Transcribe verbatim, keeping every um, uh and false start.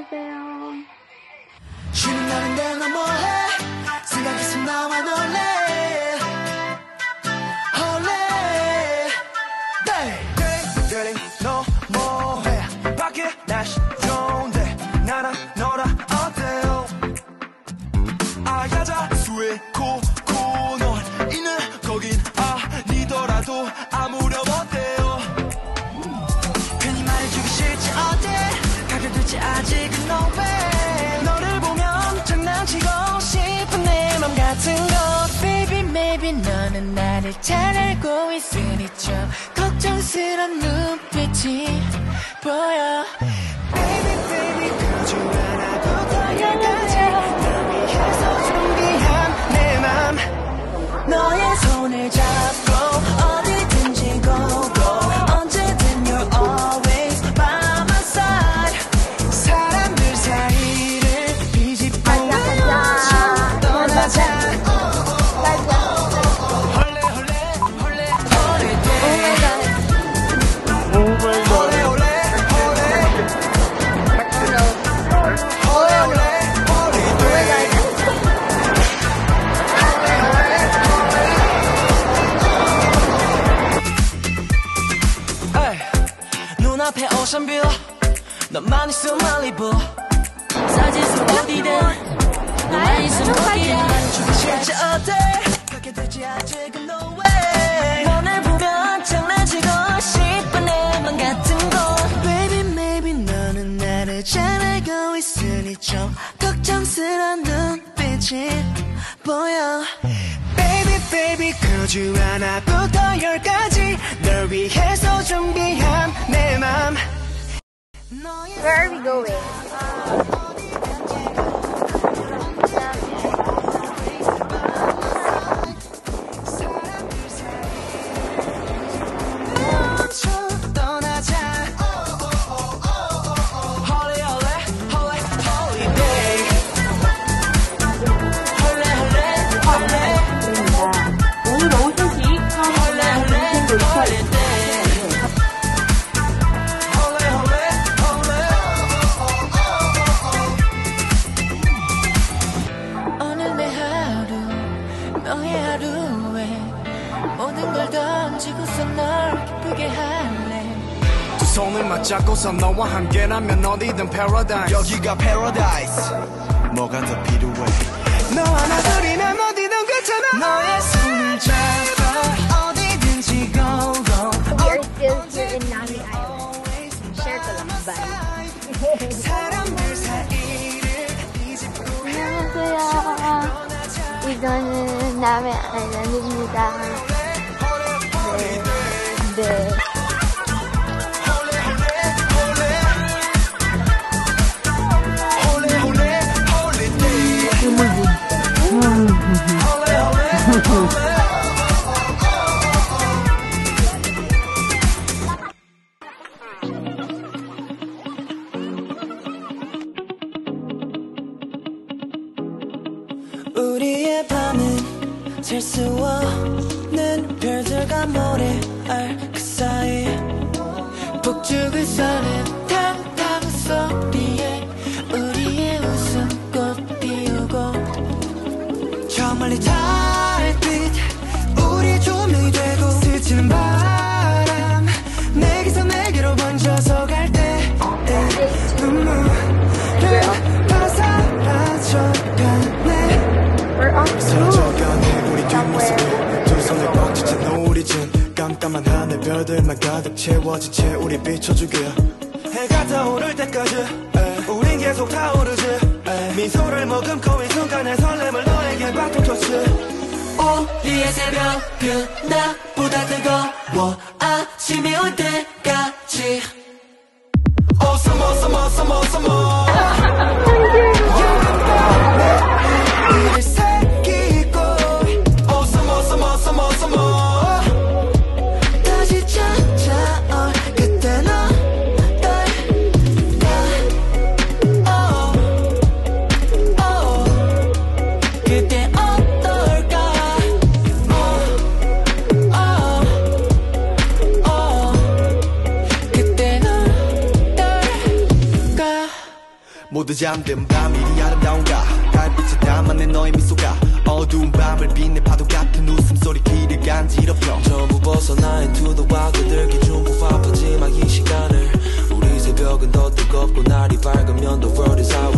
계세요. 쉬는 날인데 너 뭐해? 생각했으면 나와 놀래. 홀래. 데이 너 뭐해? 밖에 날씨 좋은데 나랑 너랑 어때요? 아 가자 스웨 코코 넌 있는 거긴 아니더라도 아무렴 어때요? 괜히 말해주기 싫지 어때? 가게 될지 아직은 no way. 너를 보면 장난치고 싶은 내 맘 같은 거. Baby maybe 너는 나를 잘 알고 있으니 좀 걱정스런 눈빛이 보여. Baby baby 그저 하나부터 열까지 널 위해서 준비한 내 맘. 너의 손을 잡고 어디든지 go go. 언제든 you're always by my side. 사람들 사이를 뒤집고 떠나자. 홀레 홀레 홀레 홀레 홀레 홀레 눈앞에 오션뷰 너만 있으면 말리부 사진 속 어디든 너만 있으면 거기야. 말해주기 싫지 어때? 가게 되지 아직은 no way. 너를 보면 장난치고 싶은 내 맘 같은 거. Baby maybe 너는 나를 잘 알고 있으니 좀 걱정스런 눈빛이 보여. Baby baby 그저 하나부터 열까지 널 위해서 준비한 내 맘. Where are we going? 오늘 내 하루 너의 하루에 모든 걸 던지고서 널 기쁘게 할래. 두 손을 맞잡고서 너와 함께라면 어디든 paradise. 여기가 paradise. 뭐가 더 필요해? 너 하나 둘이면 어디든 괜찮아. 너의 손을 잡아 어디든지 go go. We are still here in Nami Island. Share ko lang, bye. 사람들 사이를 뒤집고 안녕하세요. 이거는 남의 아일랜드입니다. 네. 네. 우리의 밤은 셀 수 없는 별들과 모래알 그 사이 북쪽을 서는 탕탕 소리에 우리의 웃음꽃 피우고 저 멀리 달빛 우리 조명이 되고 스치는 바람 내게서 내게로 번져서 갈 때 눈물을 다 사라져가네. 서져가네 우리 뒷모습을 두 손을 꽉 쥐친 노을이진 깜깜한 하늘 별들만 가득 채워진 채 우리 비춰주게. 해가 떠오를 때까지 우린 계속 타오르지. 미소를 머금고 이 순간의 설렘을 너에게 바토토치. 우리의 새벽은 나보다 뜨거워 아침이 올 때까지. Oh summer summer summer summer. 이를 새기고 Oh summer summer summer summer. 다시 찾아올 그때 너 떨까. Oh oh 그때 어떨까. Oh oh oh 그때 너 떨까. 모두 잠든 밤 이리 아름다운가 달빛에 담아낸 너의 미소가 어두운 밤을 빛내 파도 같은 웃음소리 귀를 간지럽혀 전부 벗어나 into the wild 그들기 중고 바쁘지만 이 시간을 우리 새벽은 더 뜨겁고 날이 밝으면 the world is our